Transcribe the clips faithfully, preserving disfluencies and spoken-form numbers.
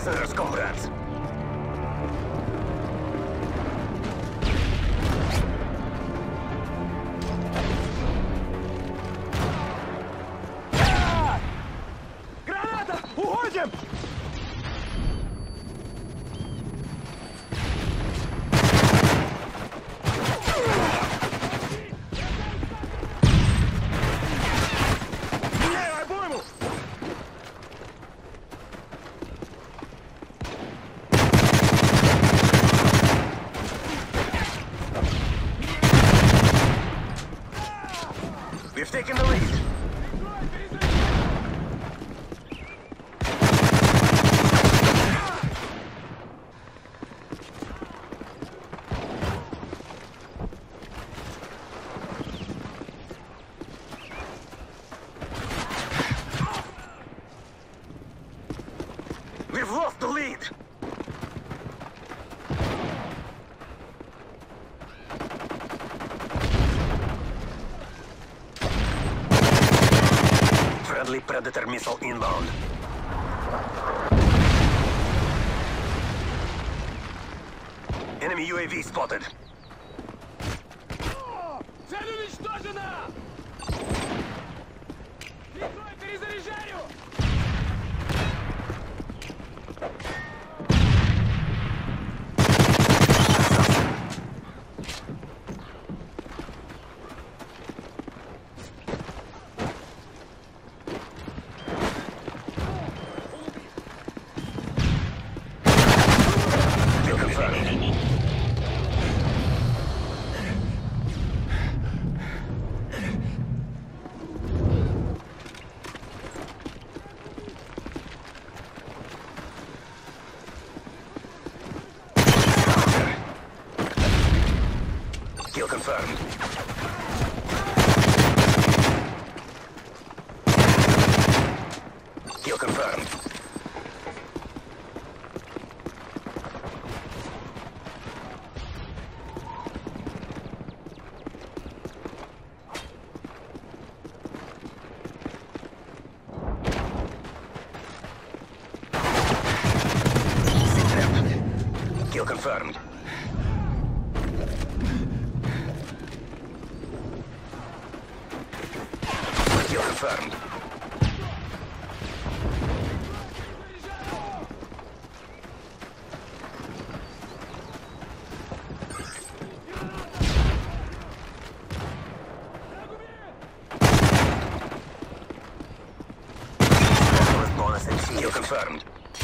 listeners, comrades. Граната! Уходим! We've taken the lead. We've lost the lead. Friendly Predator missile inbound. Enemy U A V spotted. Цель уничтожена! Витой, перезаряжаю! Kill confirmed. Kill confirmed. Kill confirmed. Kill confirmed. Kill confirmed. Specialist bonus and shield confirmed.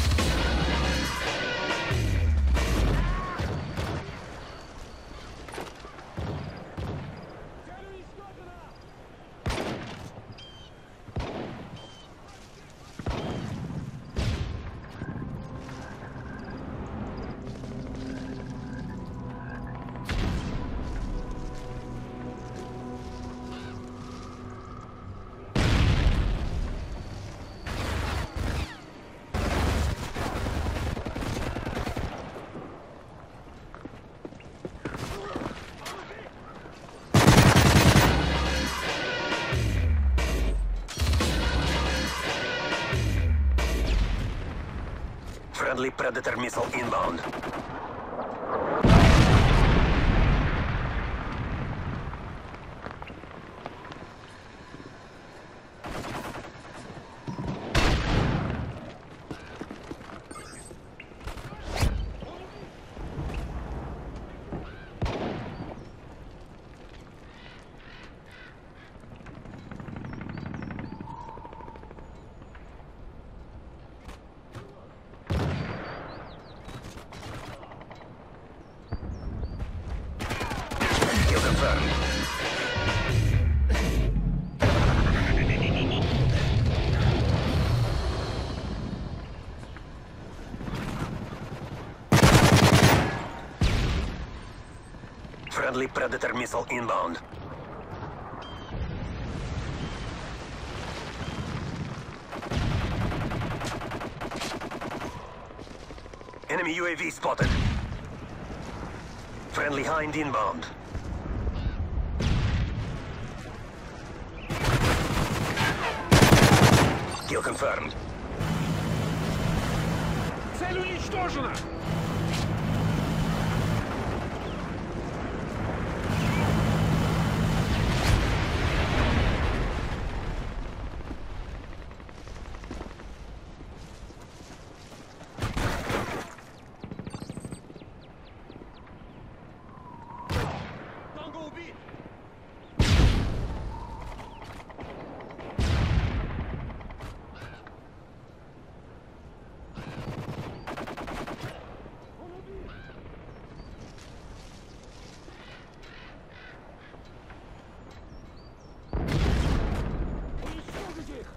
Friendly Predator missile inbound. Kill confirmed. Friendly Predator missile inbound. Enemy U A V spotted. Friendly Hind inbound. Kill confirmed. Цель уничтожена! Танго убит! Уничтожить их!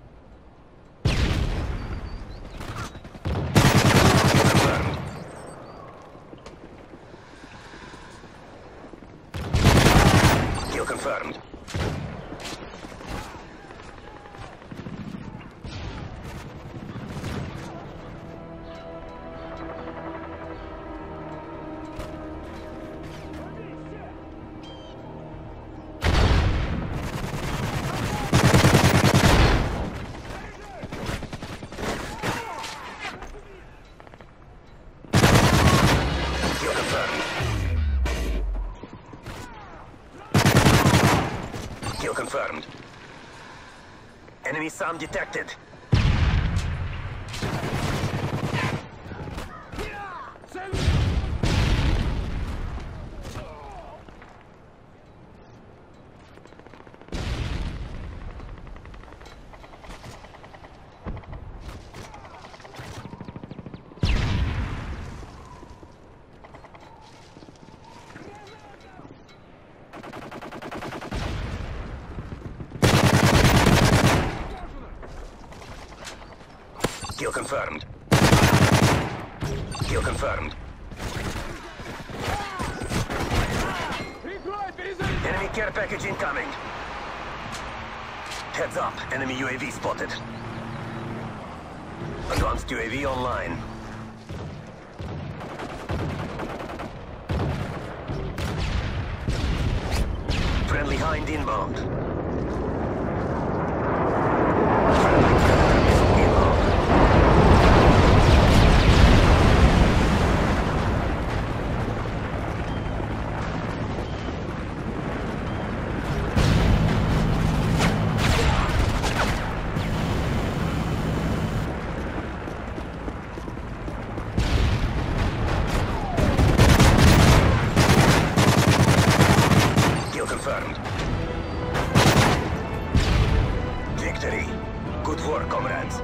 Kill confirmed. Kill confirmed. Kill confirmed. Enemy SAM detected. Цель... Kill confirmed. Kill confirmed. Прикрой, перезаряжай! Enemy care package incoming. Heads up, enemy U A V spotted. Advanced U A V online. Friendly Hind inbound. Friendly Predator missile inbound. Kill confirmed. Victory. Good work, comrades.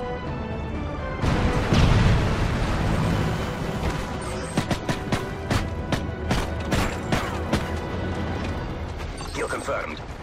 Kill confirmed.